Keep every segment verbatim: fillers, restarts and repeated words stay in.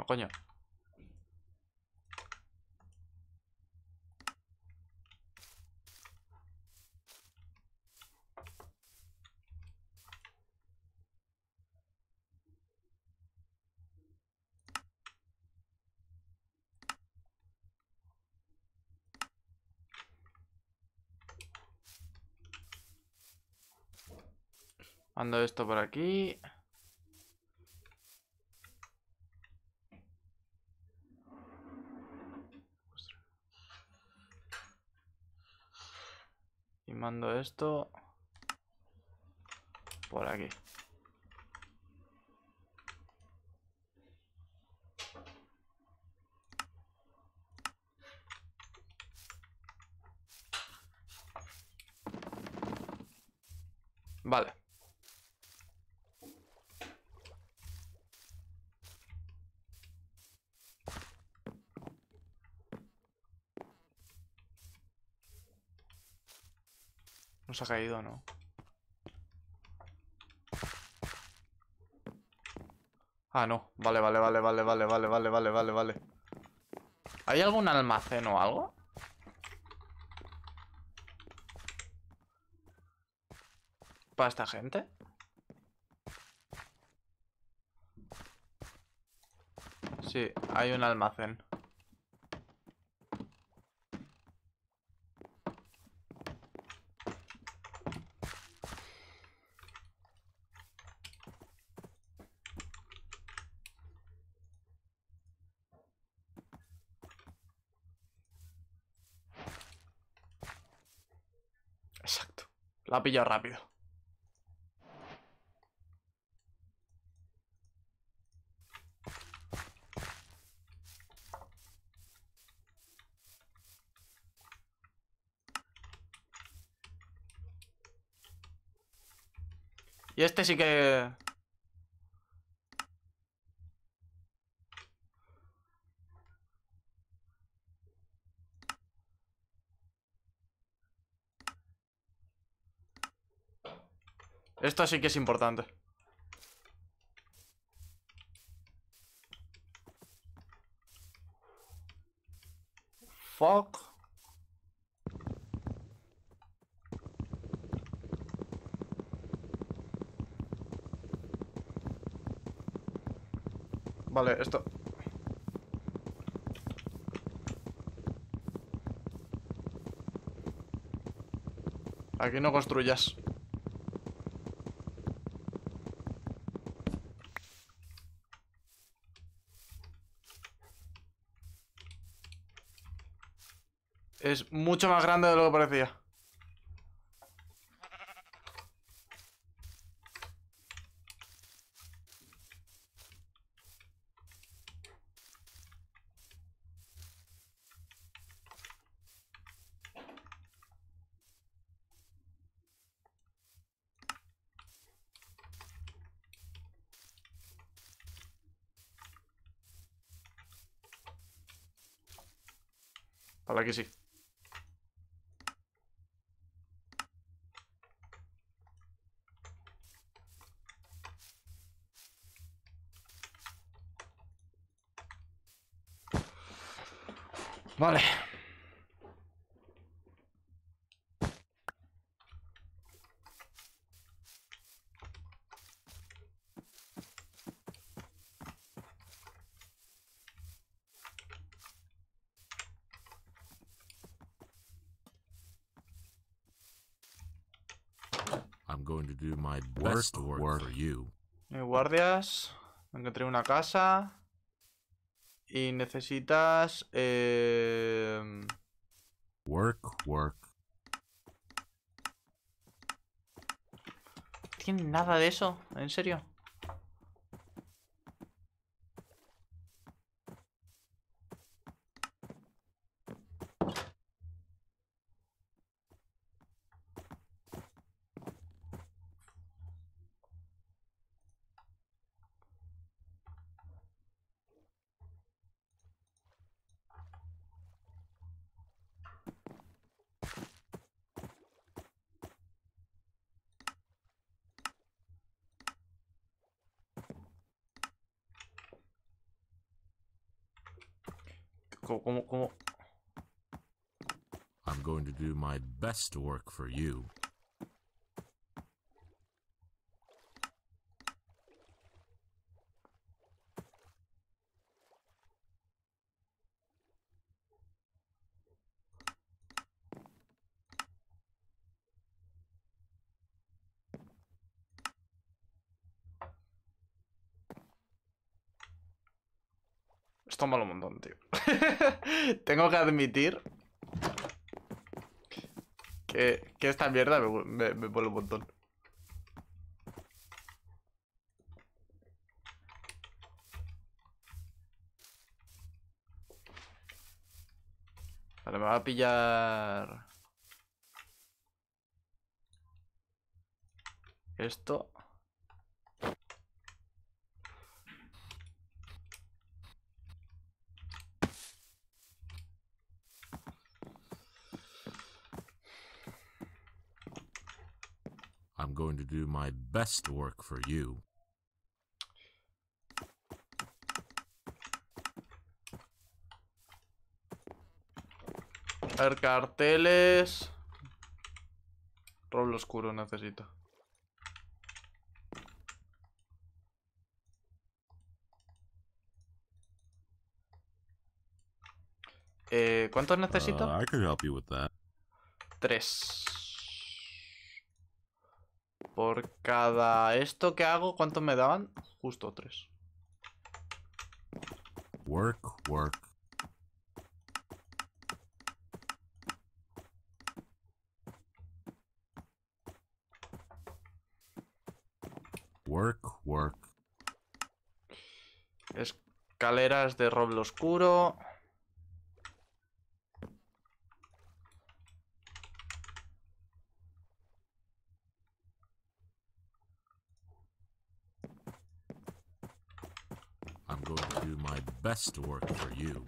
coño. Mando esto por aquí. Y mando esto por aquí. Vale. Nos ha caído, ¿no? Ah, no. Vale, vale, vale, vale, vale, vale, vale, vale, vale, vale. ¿Hay algún almacén o algo? ¿Para esta gente? Sí, hay un almacén. Exacto. La ha pillado rápido. Y este sí que... Esto sí que es importante. Fuck. Vale, esto... Aquí no construyas. Es mucho más grande de lo que parecía. Vale, aquí sí. Vale. I'm going to do my best work for you. Eh, guardias. Encontré una casa. Y necesitas... Eh... Work, work. ¿No tiene nada de eso? ¿En serio? ¿Cómo, cómo, cómo? I'm going to do my best work for you. Esto mola un montón, tío. Tengo que admitir que, que esta mierda me, me, me mola un montón. Vale, me va a pillar esto. I'm going to do my best work for you. A ver, carteles. Roble oscuro necesito. Eh, ¿cuántos necesito? Uh, I could help you with that. Tres. Por cada esto que hago, ¿cuánto me daban? Justo tres. Work, work. Work, work. Escaleras de roble oscuro. I'm going to do my best work for you.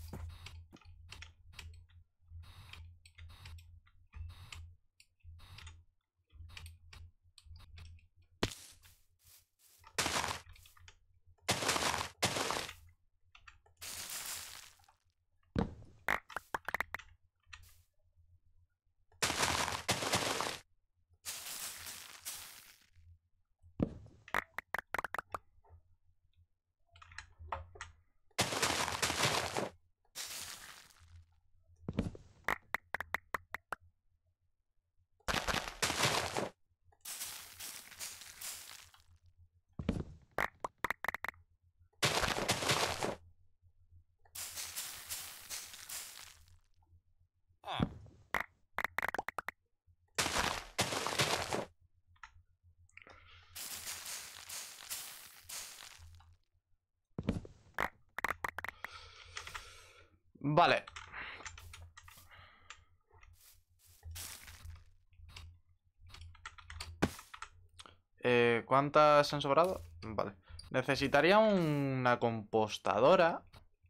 Vale. Eh, ¿cuántas han sobrado? Vale. Necesitaría una compostadora.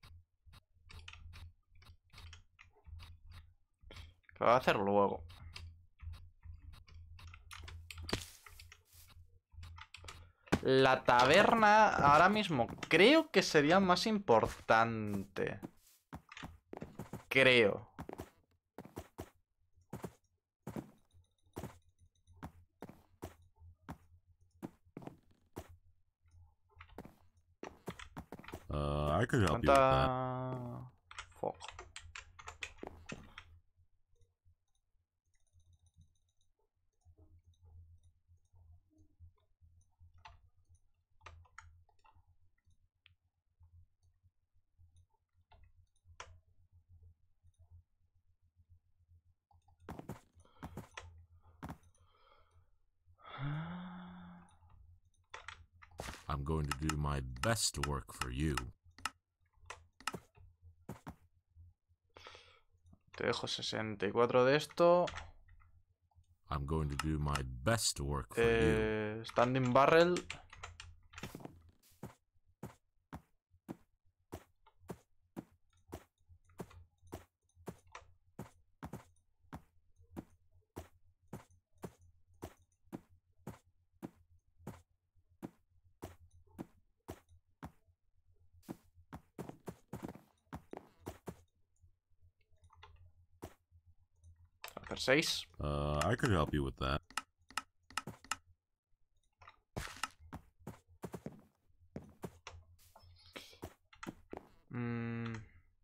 Que lo voy a hacer luego. La taberna ahora mismo creo que sería más importante. Creo. Uh, I could help you with that. ¿Cuánta... Fuck. I'm going to do my best work for you. Te dejo sesenta y cuatro de esto. I'm going to do my best work for you. Eh, standing barrel. hacer seis. Uh, I could help you with that. Mm.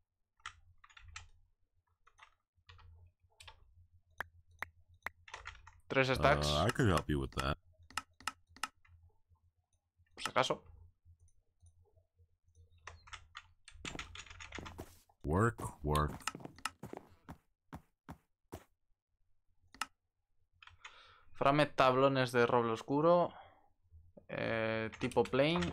Tres stacks, Uh, I could help you with that. por si acaso. Work, work. Frame tablones de roble oscuro. Eh, tipo plain.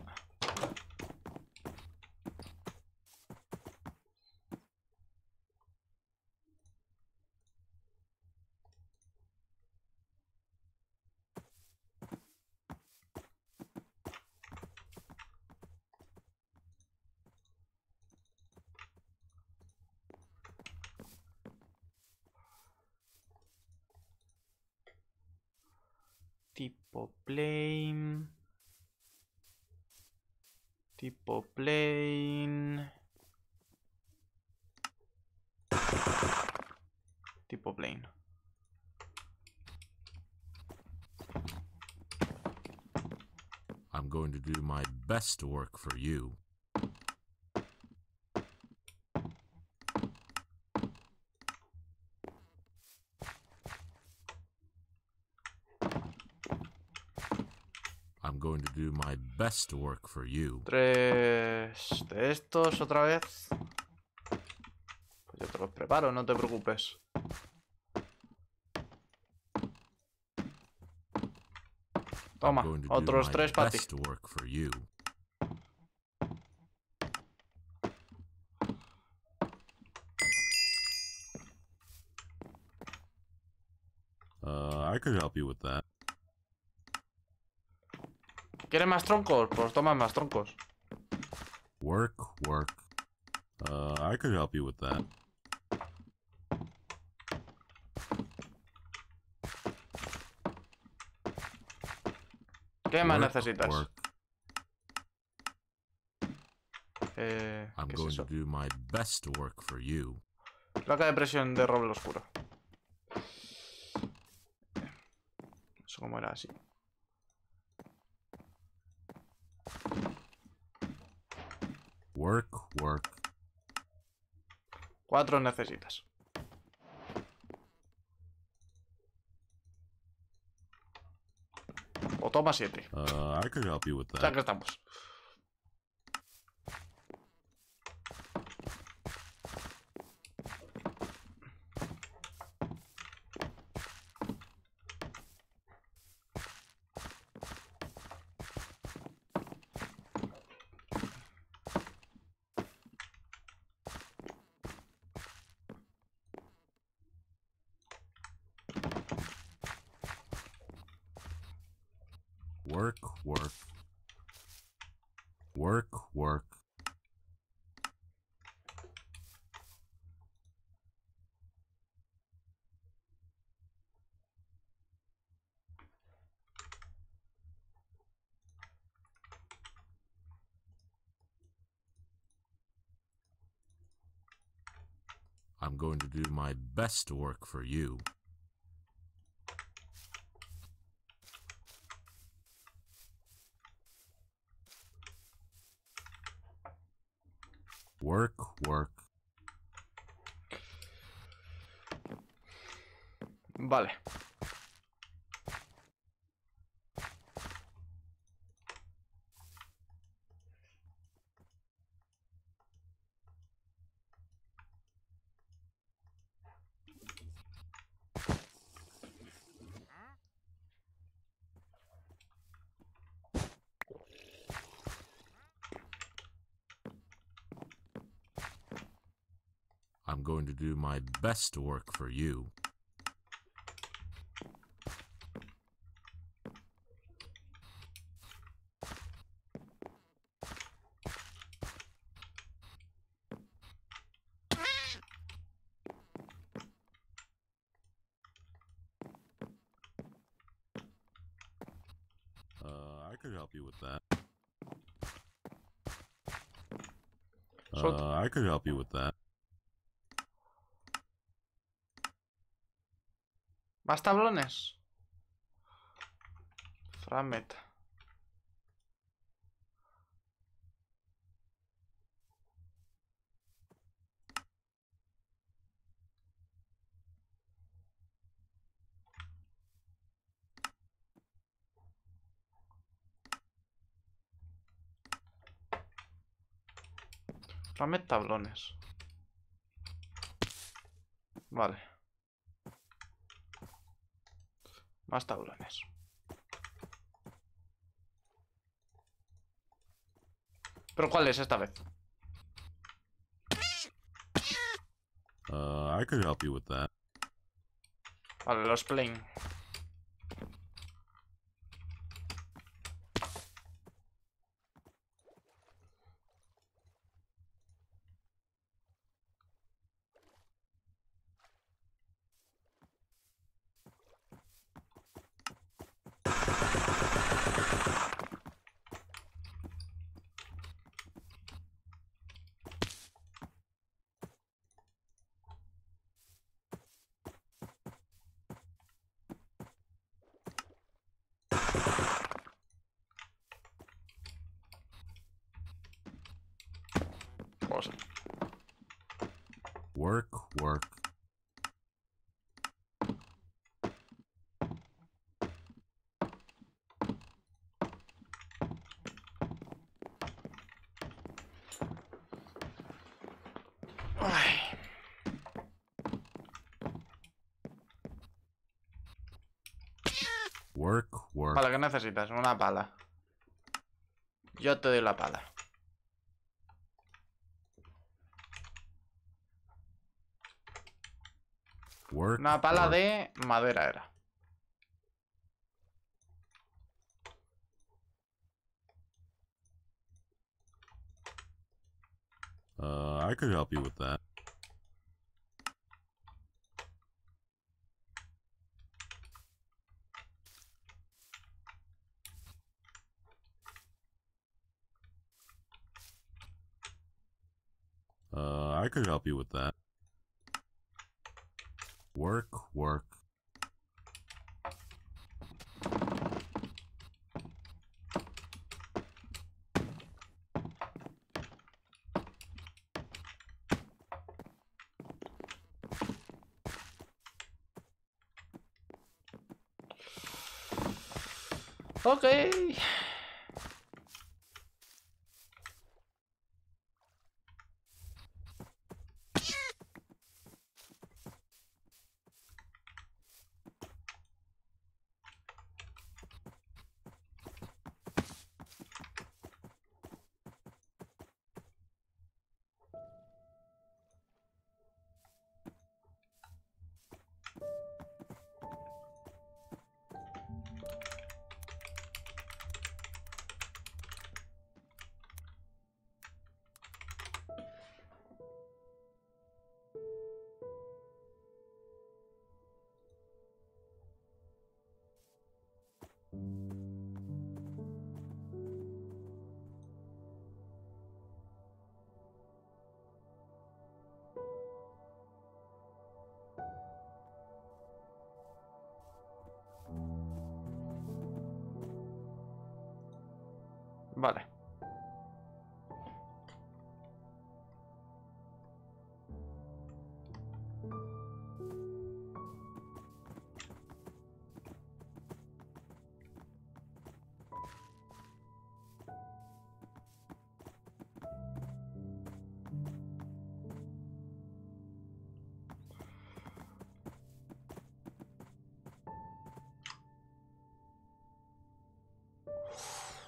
Tipo plain. Tipo plain. Tipo plain. I'm going to do my best work for you. I'm going to do my best work for you. Tres de estos otra vez. Pues yo te los preparo, no te preocupes. Toma, I'm going to do otros my tres para ti. best work for you. Uh, I could help you with that. ¿Quieres más troncos? Pues toma más troncos. Work, work. Uh, I could help you with that. ¿Qué más Work, necesitas? work. Eh, I'm ¿Qué es going eso? to do my best work for you. Placa de presión de roble oscuro. Eso como era así. Work, work. Cuatro necesitas. O toma siete. Uh, I could help you with Ya that. que estamos. Work, work. Work, work. I'm going to do my best work for you. Work, work. Vale. I'm going to do my best work for you. Uh, I could help you with that. Salt. Uh, I could help you with that. ¿Más tablones? Framet. Framet tablones. Vale. Más tablones. ¿Pero cuál es esta vez? Uh, I could help you with that. Vale, los plain. Cosa. Work, work. Ay. Work, work. Vale, ¿qué necesitas? Una pala. Yo te doy la pala. Work, Una pala work. de madera era. Uh, I could help you with that. Uh, I could help you with that. Work, work. Ok. Vale.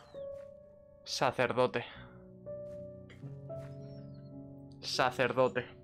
Sacerdote. Sacerdote.